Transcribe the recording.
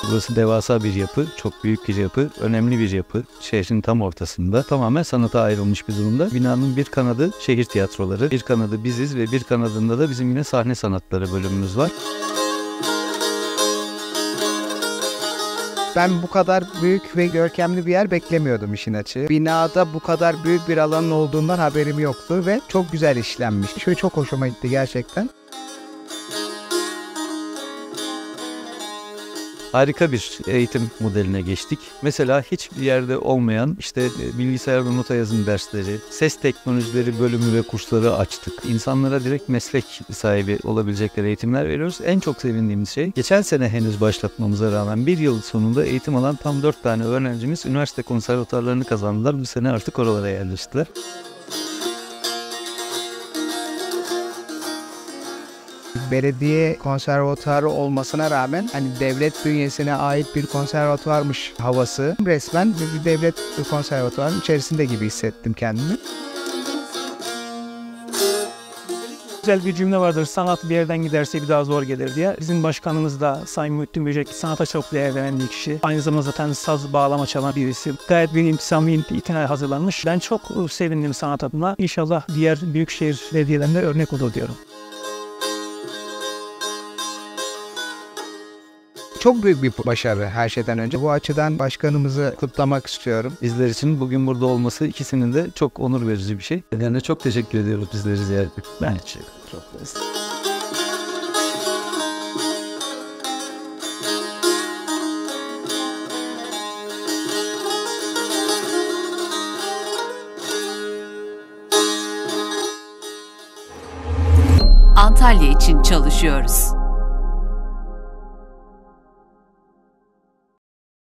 Burası devasa bir yapı, çok büyük bir yapı, önemli bir yapı. Şehrin tam ortasında, tamamen sanata ayrılmış bir durumda. Binanın bir kanadı şehir tiyatroları, bir kanadı biziz ve bir kanadında da bizim yine sahne sanatları bölümümüz var. Ben bu kadar büyük ve görkemli bir yer beklemiyordum işin açığı. Binada bu kadar büyük bir alanın olduğundan haberim yoktu ve çok güzel işlenmiş. Şöyle çok hoşuma gitti gerçekten. Harika bir eğitim modeline geçtik. Mesela hiçbir yerde olmayan bilgisayar ve nota yazım dersleri, ses teknolojileri bölümü ve kursları açtık. İnsanlara direkt meslek sahibi olabilecekleri eğitimler veriyoruz. En çok sevindiğimiz şey, geçen sene henüz başlatmamıza rağmen bir yıl sonunda eğitim alan tam 4 tane öğrencimiz üniversite konservatuarlarını kazandılar. Bu sene artık oralara yerleştiler. Belediye konservatuarı olmasına rağmen hani devlet bünyesine ait bir konservatuarmış havası. Resmen bir devlet konservatuarının içerisinde gibi hissettim kendimi. Güzel bir cümle vardır. Sanat bir yerden giderse bir daha zor gelir diye. Bizim başkanımız da Sayın Muhittin Böcek sanata çok değer veren bir kişi. Aynı zamanda zaten saz bağlama çalan birisi. Gayet bir intisam ve itinayla hazırlanmış. Ben çok sevindim sanat adına. İnşallah diğer büyükşehir belediyelerine örnek olur diyorum. Çok büyük bir başarı her şeyden önce. Bu açıdan başkanımızı kutlamak istiyorum. Bizler için bugün burada olması ikisinin de çok onur verici bir şey. Yani çok teşekkür ediyoruz bizleri ziyaret ettik. Ben teşekkür ederim. Antalya için çalışıyoruz.